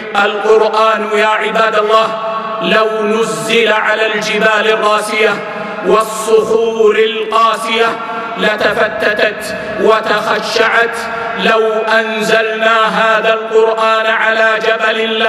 القرآن يا عباد الله لو نزل على الجبال الراسية والصخور القاسية لتفتتت وتخشعت. لو أنزلنا هذا القرآن على جبل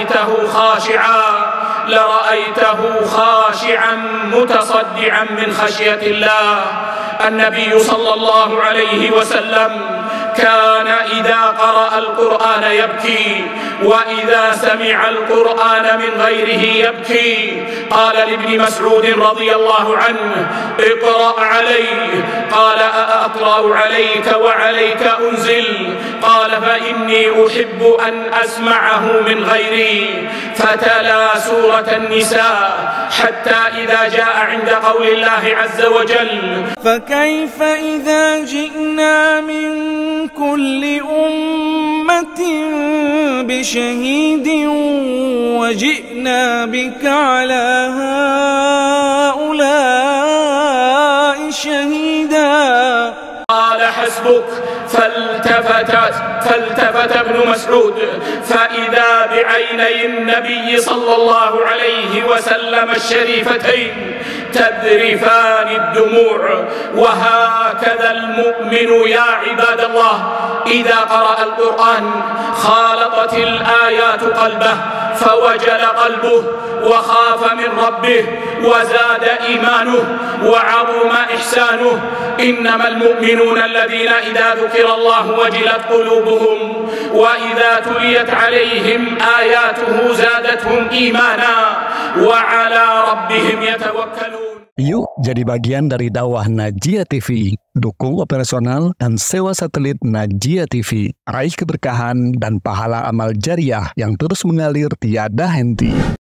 لرأيته خاشعا متصدعا من خشية الله. النبي صلى الله عليه وسلم كان إذا قرأ القرآن يبكي، وإذا سمع القرآن من غيره يبكي. قال لابن مسعود رضي الله عنه: اقرأ علي. قال: أقرأ عليك وعليك أنزل؟ قال: فإني أحب أن أسمعه من غيري. فتلا سورة النساء حتى إذا جاء عند قول الله عز وجل: فكيف إذا جئنا من كل أمة بشهيد وجئنا بك على هؤلاء شهيدا. قال: حسبك. فالتفت ابن مسعود فإذا بعيني النبي صلى الله عليه وسلم الشريفتين تذرفان الدموع. وهكذا المؤمن يا عباد الله إذا قرأ القرآن خالطت الآيات قلبه فوجل قلبه وخاف من ربه وزاد إيمانه وعظم إحسانه. إنما المؤمنون الذين إذا ذكر الله وجلت قلوبهم وإذا تليت عليهم آياته زادتهم إيمانا وعلى ربهم يتوكلون. Yuk jadi bagian dari dakwah Najia TV. Dukung operasional dan sewa satelit Najia TV. Raih keberkahan dan pahala amal jariah yang terus mengalir tiada henti.